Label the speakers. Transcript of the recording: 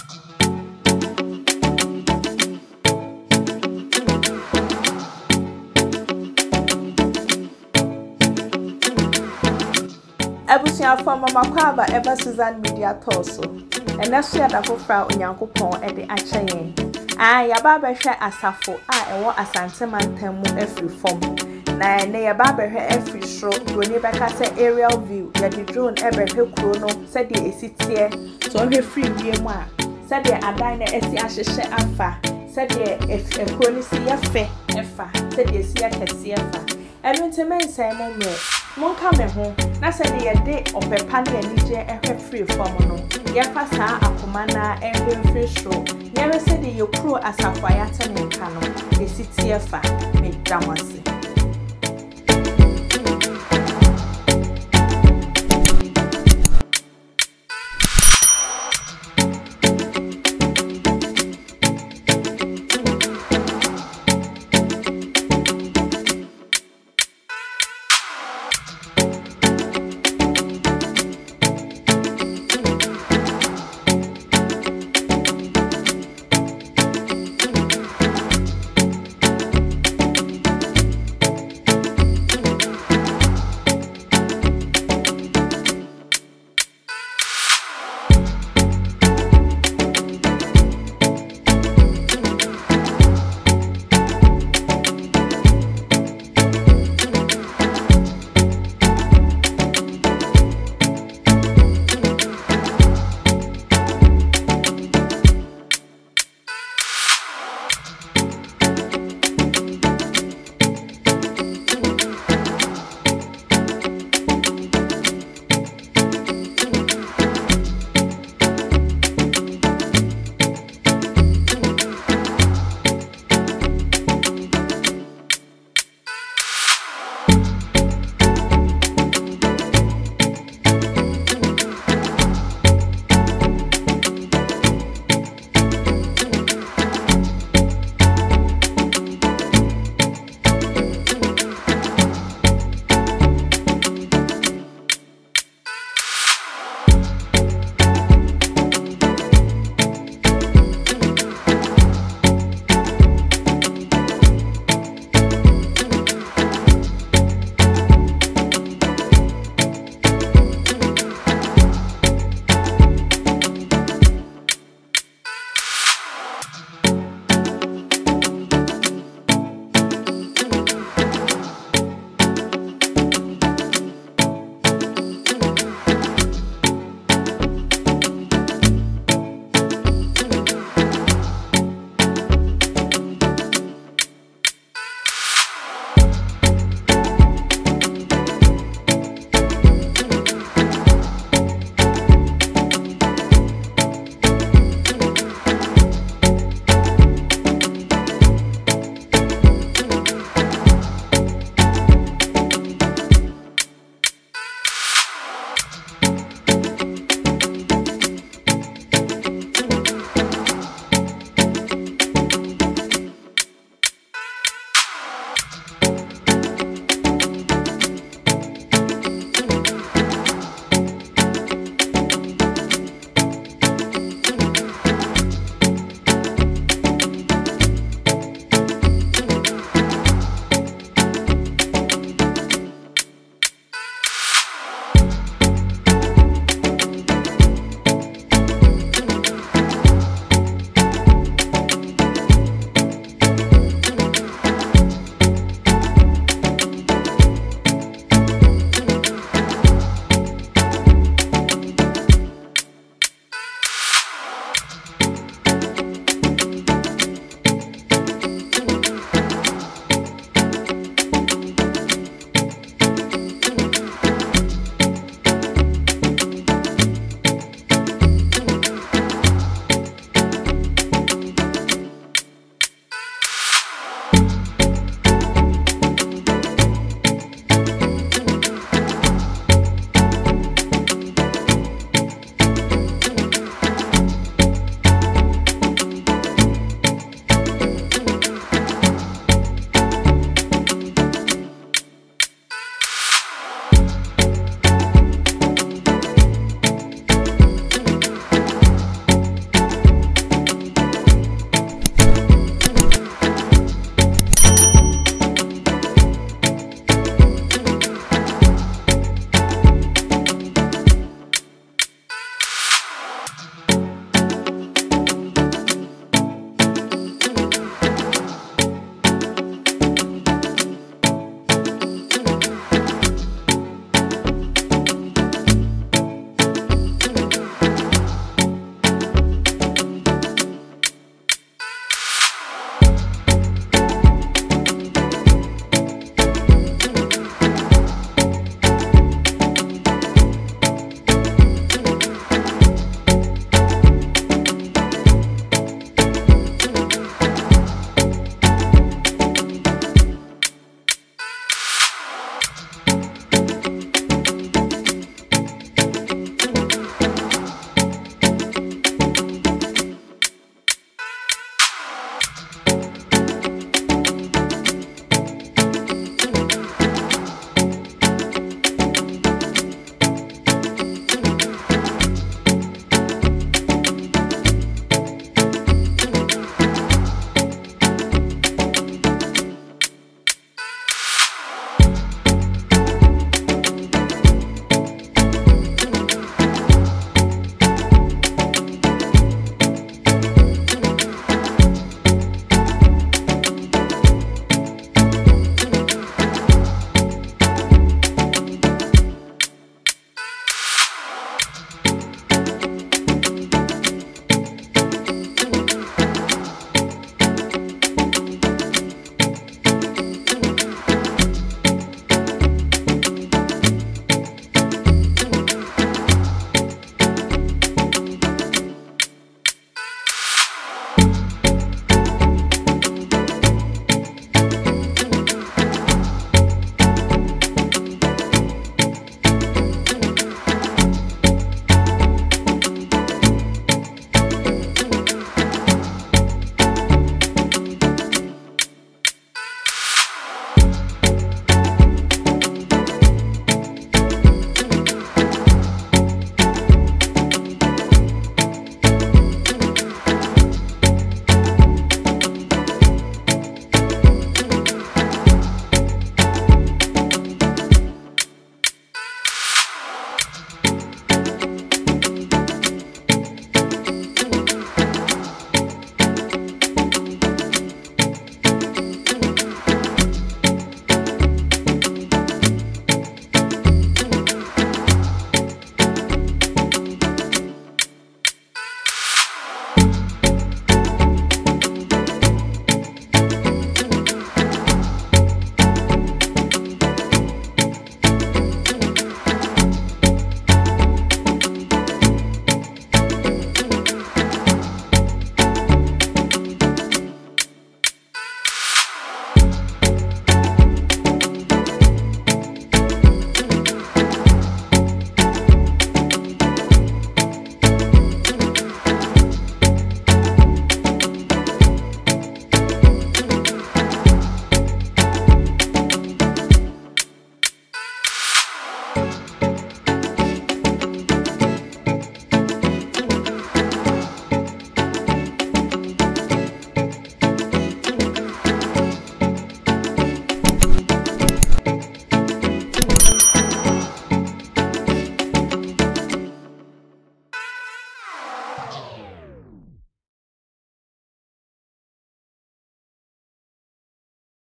Speaker 1: Abusia for Mama Kwaba ever Susan Media Torso. And that's where the Fofra Unyankopon at the Achayen. Ya baba hwe asafo a ewo asantemantam mu every form. Na ya baba hwe every show drone beka say aerial view. Ya di drone ebe hwe kuro no se de esitie. So hwe free wie mu a se de adan na esi ahyehye afa. Se de ekuro ni si ya fe efa. Se de esi akese efa. Enu nteme nsan mo me. Monka me ho na se de ye de opepa na anije ehwe free form no. Ye fa saa akoma na ehwe free show. Never said you crew as a fire turning canoe, a city of me damasi.